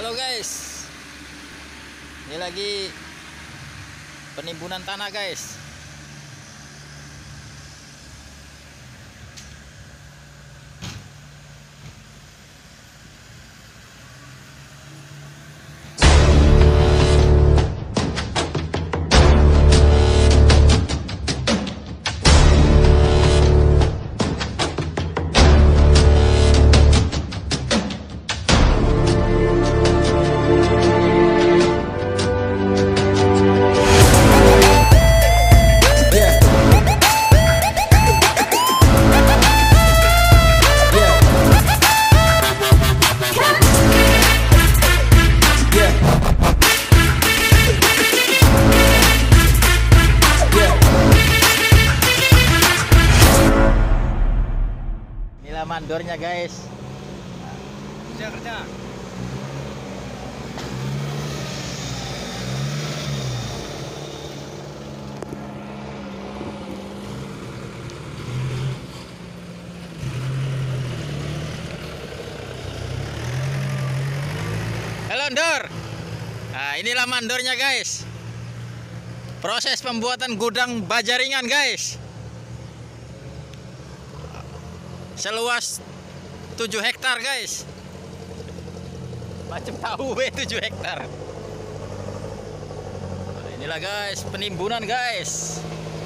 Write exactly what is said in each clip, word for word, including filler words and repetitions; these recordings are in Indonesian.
Halo guys, ini lagi penimbunan tanah guys. Inilah mandornya guys. Kerja kerja. Halo Ndor. Nah, inilah mandornya guys. Proses pembuatan gudang baja ringan guys. Seluas tujuh hektar guys. Macam tahu we tujuh hektar. Nah, inilah guys penimbunan guys.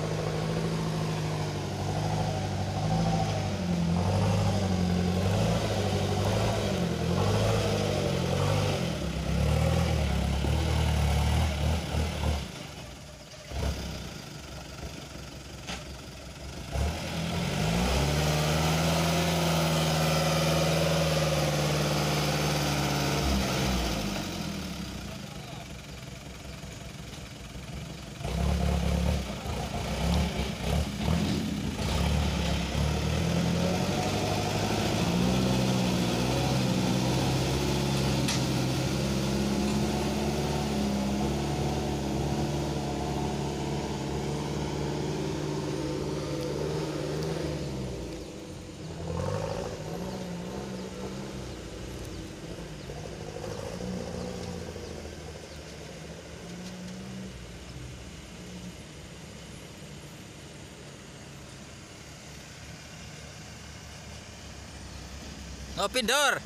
Ngopi Ndor.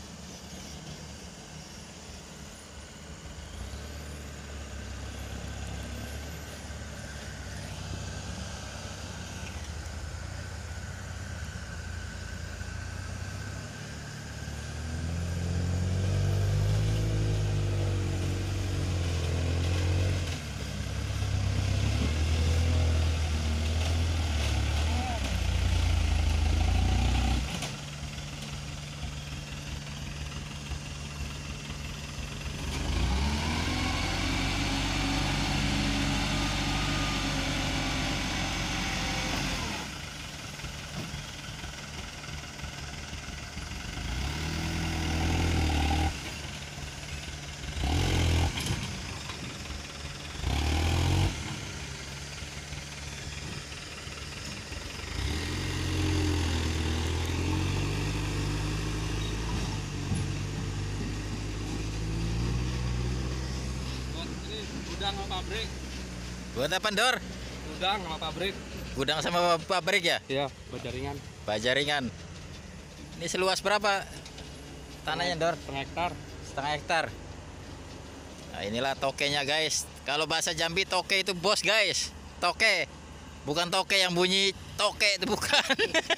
Gudang sama pabrik. Buat apa Ndor? Gudang sama pabrik. Gudang sama pabrik ya? Iya, baja ringan. Baja ringan. Ini seluas berapa tanahnya Ndor? Setengah hektar. Setengah hektar. Nah, inilah tokenya guys. Kalau bahasa Jambi toke itu bos guys. Toke. Bukan toke yang bunyi toke itu bukan.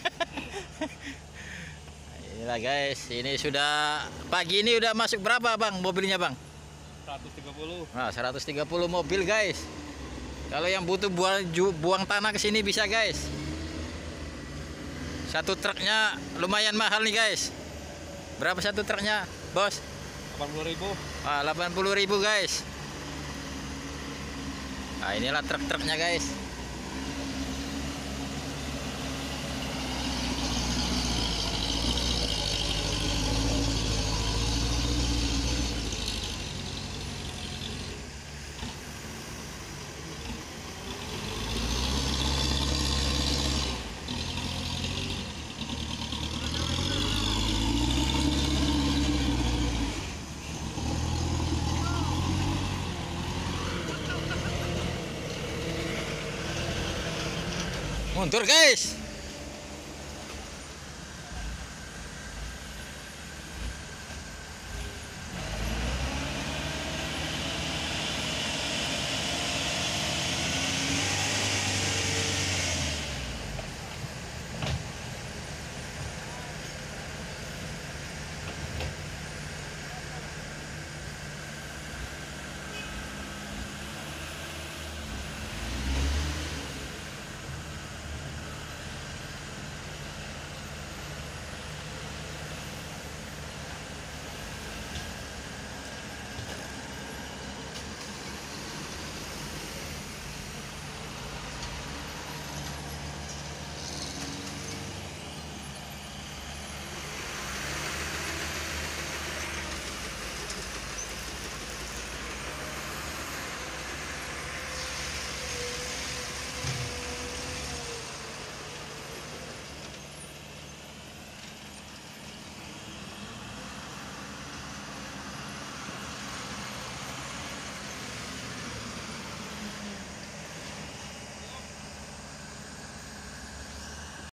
Inilah guys. Ini sudah pagi ini udah masuk berapa bang mobilnya bang? seratus tiga puluh. Nah, seratus tiga puluh mobil guys. Kalau yang butuh buang, buang tanah ke sini bisa guys. Satu truknya lumayan mahal nih guys. Berapa satu truknya bos? delapan puluh ribu. Ah, delapan puluh ribu guys. Nah, inilah truk-truknya guys. Mundur guys.